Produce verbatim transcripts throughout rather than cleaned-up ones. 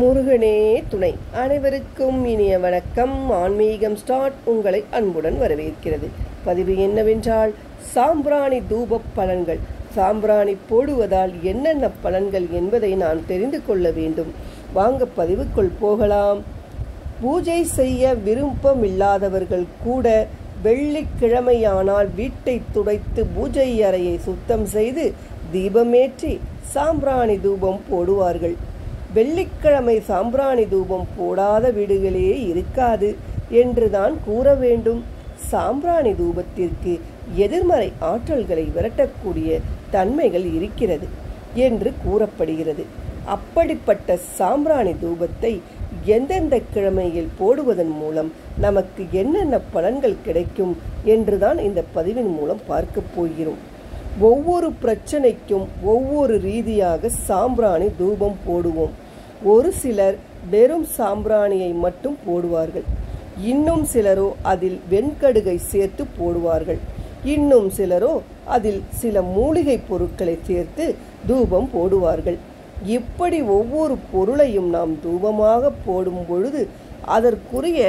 முருகனே துணை. அனைவருக்கும் இனிய வணக்கம். ஆன்மீகம் ஸ்டார்ட் உங்களை அன்புடன் வரவேற்கிறது. பதிவு என்னவென்றால், சாம்பிராணி தூப பலன்கள். சாம்பிராணி போடுவதால் என்னென்ன பலன்கள் என்பதை நான் தெரிந்து கொள்ள வேண்டும். வாங்க பதிவுக்குள் போகலாம். பூஜை செய்ய விருப்பமில்லாதவர்கள் கூட வெள்ளிக்கிழமையானால் வீட்டை துடைத்து பூஜை அறையை சுத்தம் செய்து தீபமேற்றி சாம்பிராணி தூபம் போடுவார்கள். வெள்ளிக்கிழமை சாம்பிராணி தூபம் போடாத வீடுகளே இருக்காது என்றுதான் கூற வேண்டும். சாம்பிராணி தூபத்திற்கு எதிர்மறை ஆற்றல்களை விரட்டக்கூடிய தன்மைகள் இருக்கிறது என்று கூறப்படுகிறது. அப்படிப்பட்ட சாம்பிராணி தூபத்தை எந்தெந்த கிழமையில் போடுவதன் மூலம் நமக்கு என்னென்ன பலன்கள் கிடைக்கும் என்றுதான் இந்த பதிவின் மூலம் பார்க்க போகிறோம். ஒவ்வொரு பிரச்சனைக்கும் ஒவ்வொரு ரீதியாக சாம்பிராணி தூபம் போடுவோம். ஒரு சிலர் வெறும் சாம்பிராணியை மட்டும் போடுவார்கள். இன்னும் சிலரோ அதில் வெண்கடுகை சேர்த்து போடுவார்கள். இன்னும் சிலரோ அதில் சில மூலிகை பொருட்களை சேர்த்து தூபம் போடுவார்கள். இப்படி ஒவ்வொரு பொருளையும் நாம் தூபமாக போடும் பொழுது அதற்குரிய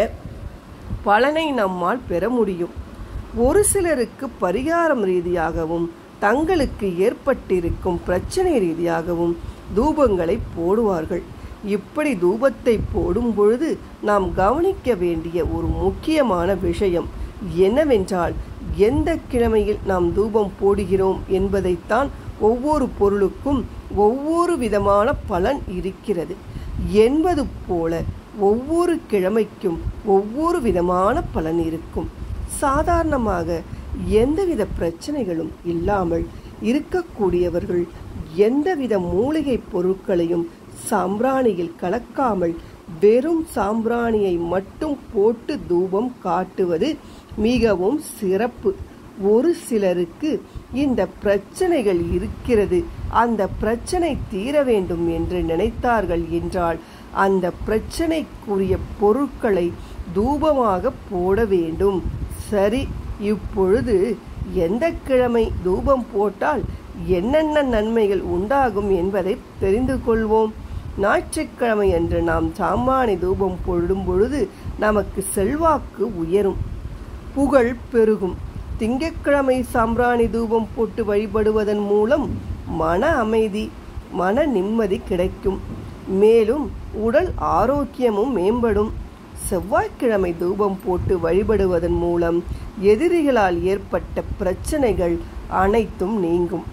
பலனை நம்மால் பெற முடியும். ஒரு சிலருக்கு பரிகாரம் ரீதியாகவும் தங்களுக்கு ஏற்பட்டிருக்கும் பிரச்சனை ரீதியாகவும் தூபங்களை போடுவார்கள். இப்படி தூபத்தை போடும் பொழுது நாம் கவனிக்க வேண்டிய ஒரு முக்கியமான விஷயம் என்னவென்றால், எந்த கிழமையில் நாம் தூபம் போடுகிறோம் என்பதைத்தான். ஒவ்வொரு பொருளுக்கும் ஒவ்வொரு விதமான பலன் இருக்கிறது என்பது போல ஒவ்வொரு கிழமைக்கும் ஒவ்வொரு விதமான பலன் இருக்கும். சாதாரணமாக எந்தவித பிரச்சனைகளும் இல்லாமல் இருக்கக்கூடியவர்கள் எந்தவித மூலிகை பொருட்களையும் சாம்பிராணியில் கலக்காமல் வெறும் சாம்பிராணியை மட்டும் போட்டு தூபம் காட்டுவது மிகவும் சிறப்பு. ஒரு சிலருக்கு இந்த பிரச்சனைகள் இருக்கிறது, அந்த பிரச்சனை தீர வேண்டும் என்று நினைத்தார்கள் என்றால் அந்த பிரச்சனைக்குரிய பொருட்களை தூபமாக போட வேண்டும். சரி, இப்பொழுது எந்த கிழமை தூபம் போட்டால் என்னென்ன நன்மைகள் உண்டாகும் என்பதை தெரிந்து கொள்வோம். ஞாயிற்றுக்கிழமை அன்று நாம் சாம்பிராணி தூபம் போடும் பொழுது நமக்கு செல்வாக்கு உயரும், புகழ் பெருகும். திங்கட்கிழமை சாம்பிராணி தூபம் போட்டு வழிபடுவதன் மூலம் மன அமைதி, மன நிம்மதி கிடைக்கும். மேலும் உடல் ஆரோக்கியமும் மேம்படும். செவ்வாய்க்கிழமை தூபம் போட்டு வழிபடுவதன் மூலம் எதிரிகளால் ஏற்பட்ட பிரச்சனைகள் அனைத்தும் நீங்கும்.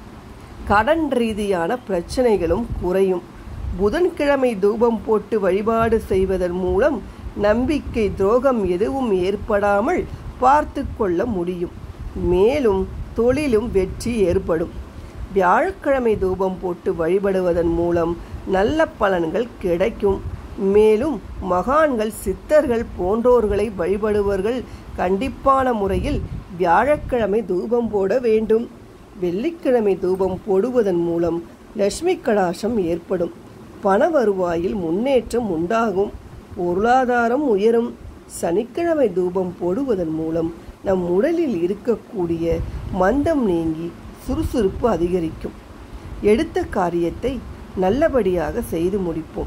கடன் ரீதியான பிரச்சனைகளும் குறையும். புதன்கிழமை தூபம் போட்டு வழிபாடு செய்வதன் மூலம் நம்பிக்கை துரோகம் எதுவும் ஏற்படாமல் பார்த்து கொள்ள முடியும். மேலும் தொழிலும் வெற்றி ஏற்படும். வியாழக்கிழமை தூபம் போட்டு வழிபடுவதன் மூலம் நல்ல பலன்கள் கிடைக்கும். மேலும் மகான்கள், சித்தர்கள் போன்றோர்களை வழிபடுவர்கள் கண்டிப்பான முறையில் வியாழக்கிழமை தூபம் போட வேண்டும். வெள்ளிக்கிழமை தூபம் போடுவதன் மூலம் லட்சுமி கடாசம் ஏற்படும். பண வருவாயில் முன்னேற்றம் உண்டாகும், பொருளாதாரம் உயரும். சனிக்கிழமை தூபம் போடுவதன் மூலம் நம் உடலில் இருக்கக்கூடிய மந்தம் நீங்கி சுறுசுறுப்பு அதிகரிக்கும். எடுத்த காரியத்தை நல்லபடியாக செய்து முடிப்போம்.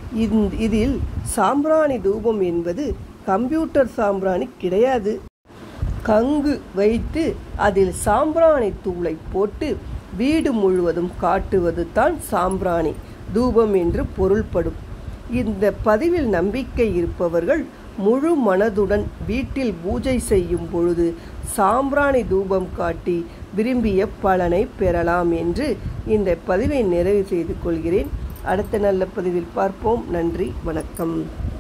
இதில் சாம்பிராணி தூபம் என்பது கம்ப்யூட்டர் சாம்பிராணி கிடையாது. கங்கு வைத்து அதில் சாம்பிராணி தூளை போட்டு வீடு முழுவதும் காட்டுவது தான் சாம்பிராணி தூபம் என்று பொருள்படும். இந்த பதிவில் நம்பிக்கை இருப்பவர்கள் முழு மனதுடன் வீட்டில் பூஜை செய்யும் பொழுது சாம்பிராணி தூபம் காட்டி விரும்பிய பலனை பெறலாம் என்று இந்த பதிவை நிறைவு செய்து கொள்கிறேன். அடுத்த நல்ல பதிவில் பார்ப்போம். நன்றி, வணக்கம்.